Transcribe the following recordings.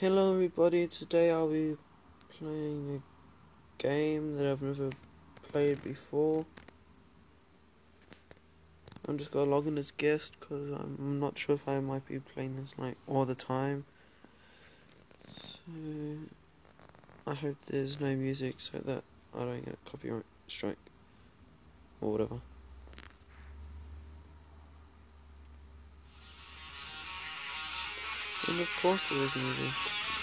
Hello everybody, today I'll be playing a game that I've never played before. I'm just gonna log in as guest because I'm not sure if I might be playing this like all the time. So I hope there's no music so that I don't get a copyright strike or whatever. And of course there is music.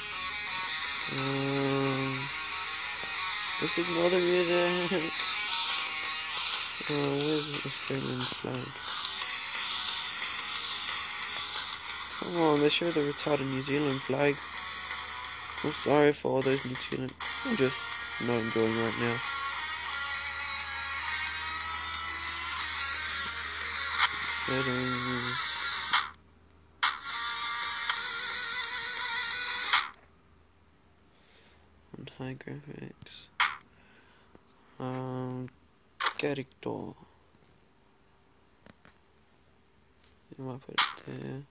Let's ignore the music. Where's the Australian flag? Come on, they show the retarded New Zealand flag. I'm sorry for all those New Zealand. I'm just not enjoying right now. Settings. And high graphics. Character. I might put it there.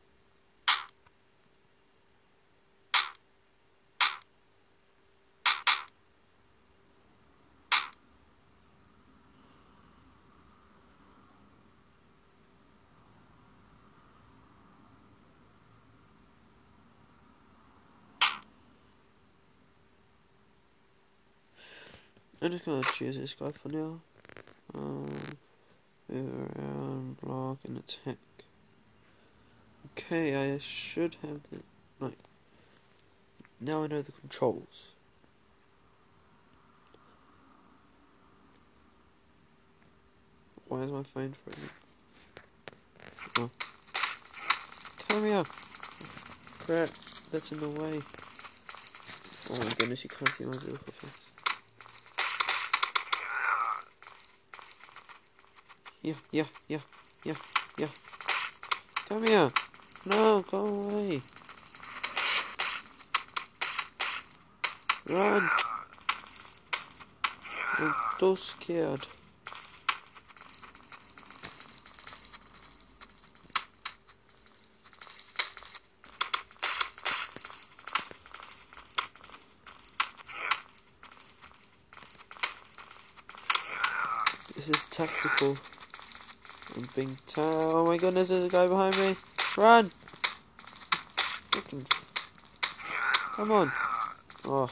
I'm just gonna choose this guy for now. Move around, block, and attack. Okay, I should have the like. Now I know the controls. Why is my phone frozen? Oh. Come here! Crap, that's in the way. Oh my goodness, you can't see my beautiful face. Yeah. Come here! No, go away! Run! I'm so scared. This is tactical. I'm being oh my goodness, there's a guy behind me. Run! Freaking. Come on. Oh.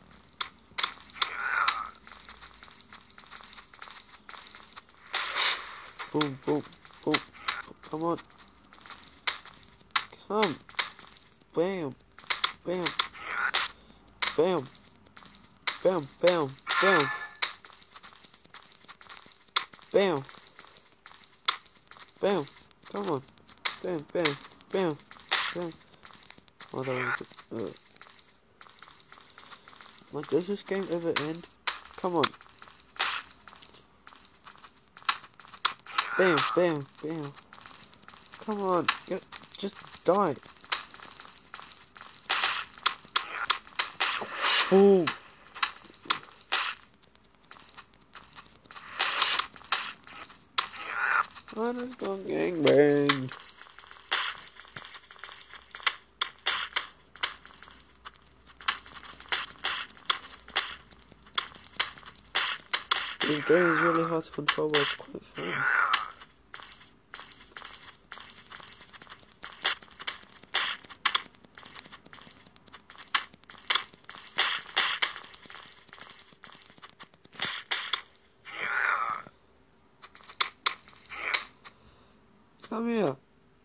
Boom. Come on. Come. Bam. Bam. Come on. Bam. Oh, that was good. Like, does this game ever end? Come on. Bam. Come on. Just die. Boom. I just got gangbanged. This game is really hard to control, but it's quite fun. Come here.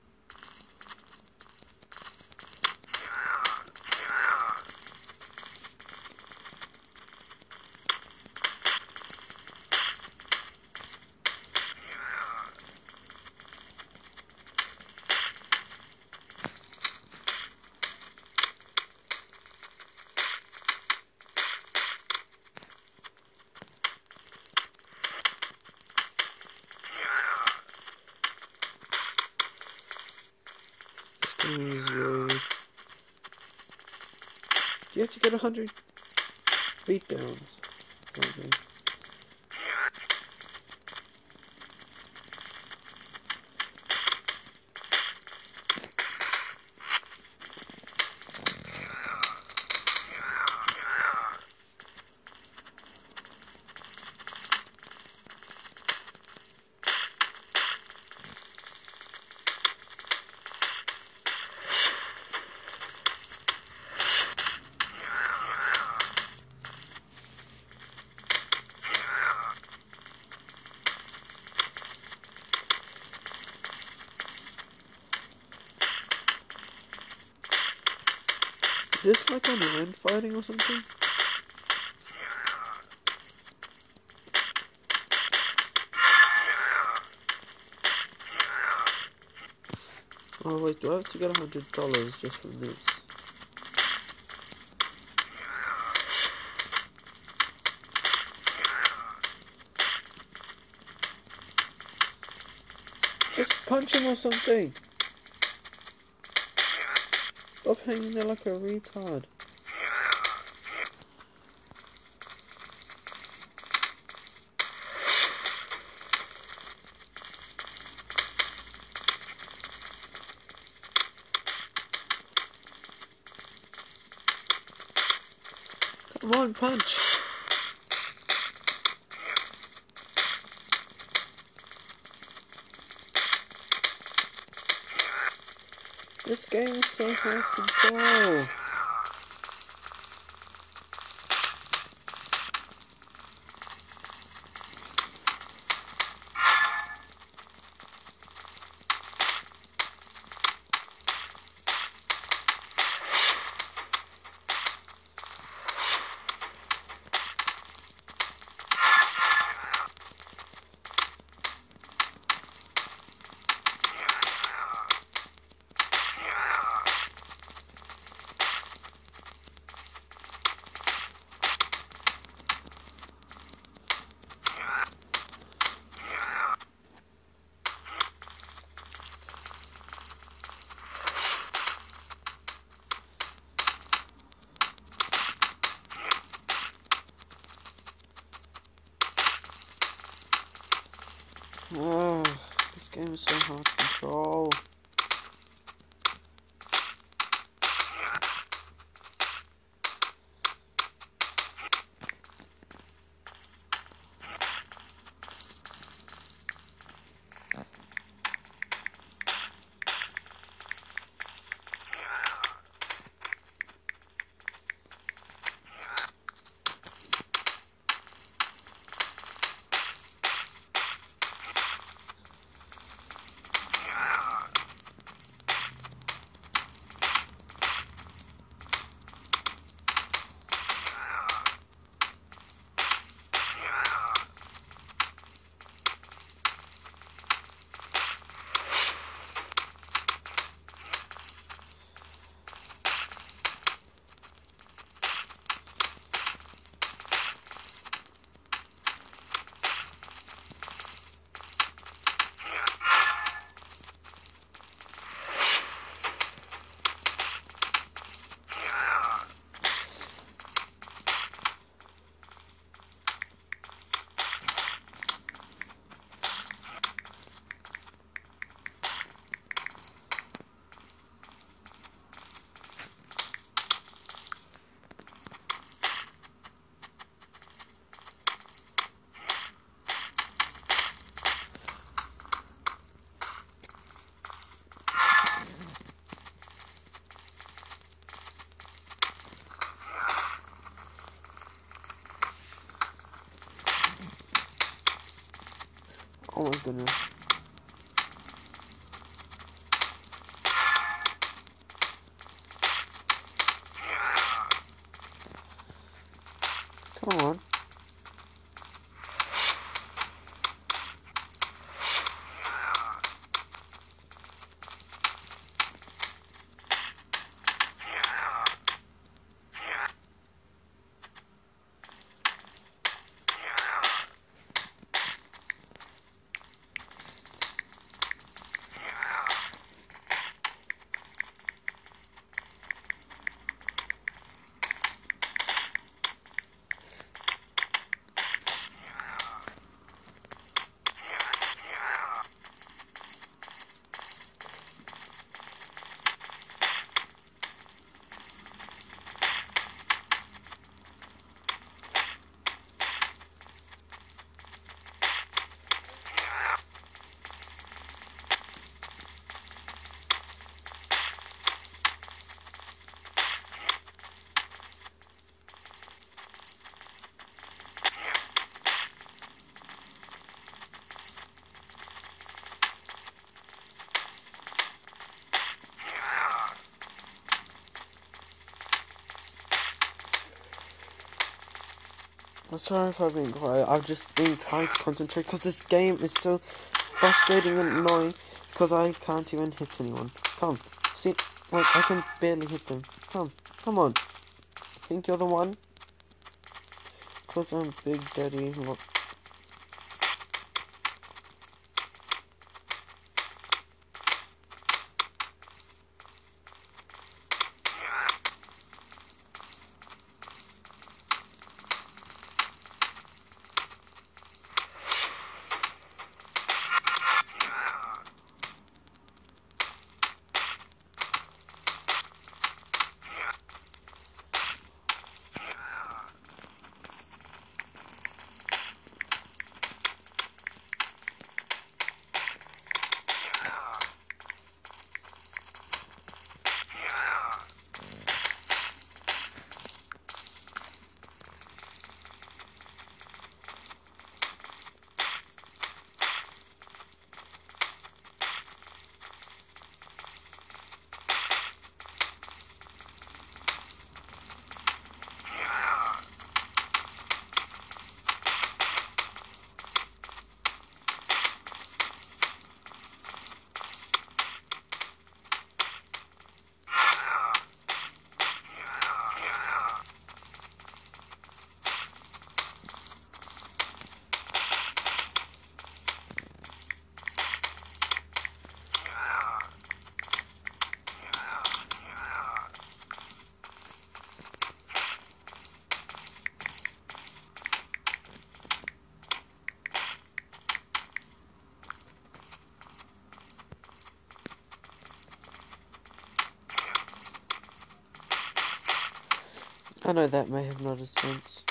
You have to get 100 beatdowns. Okay. Is this like online fighting or something? Oh wait, do I have to get $100 just from this? Just punch him or something! Stop hanging there like a retard. Come on, punch! This game is so hard to control. This game is so hard to control. Oh my goodness. Come on. I'm sorry if I've been quiet. I've just been trying to concentrate because this game is so frustrating and annoying because I can't even hit anyone. Come, see, like I can barely hit them. Come on. Think you're the one? Because I'm Big Daddy. Look. I know that may have not a sense.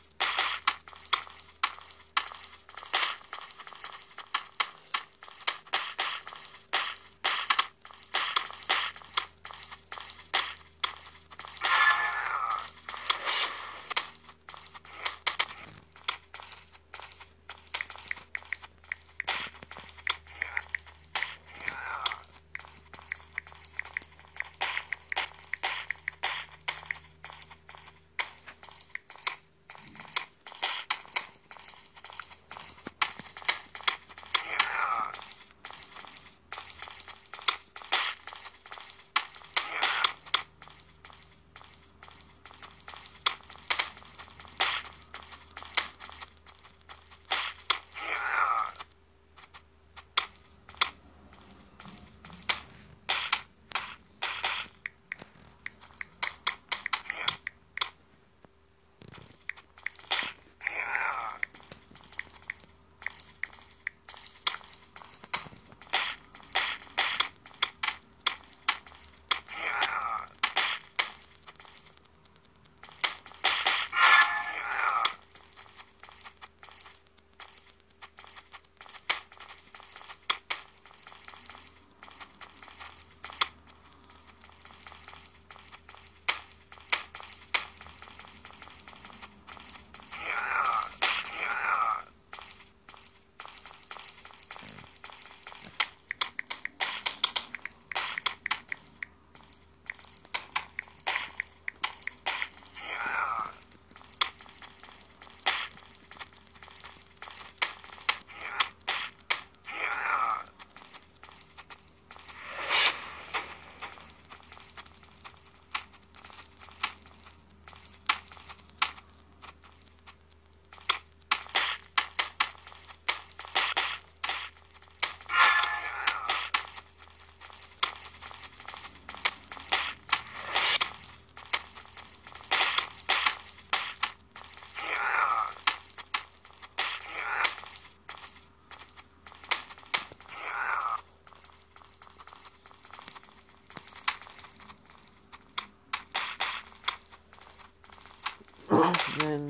Then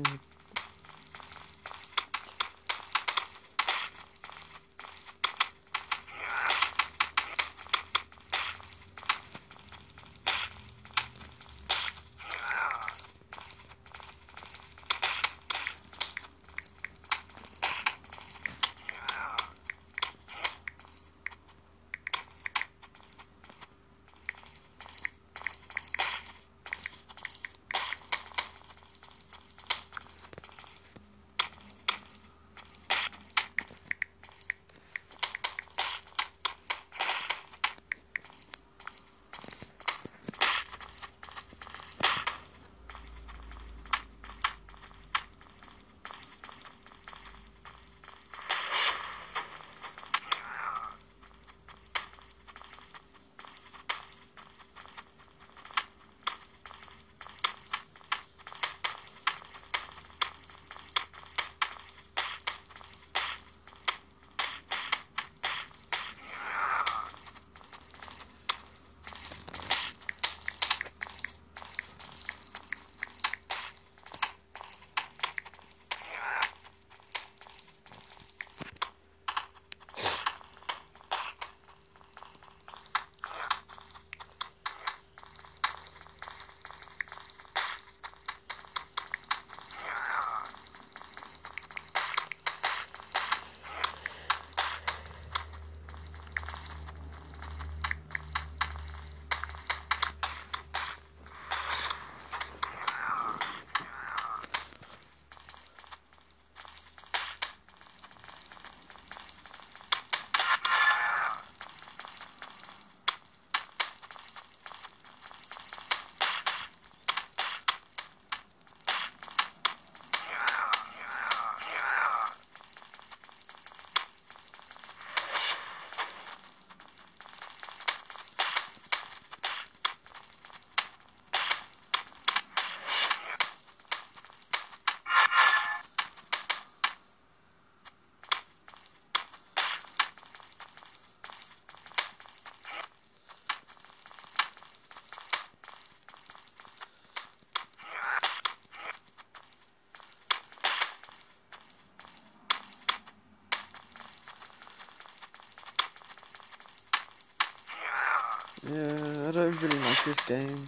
this game.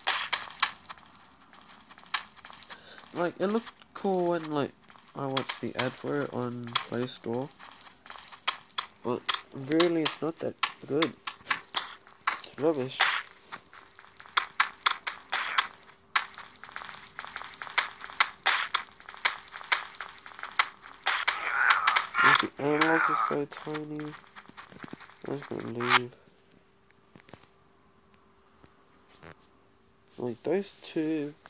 Like, it looked cool when, like, I watched the ad for it on Play Store. But really, it's not that good. It's rubbish. The analogs are so tiny. I'm just gonna leave. Like, those two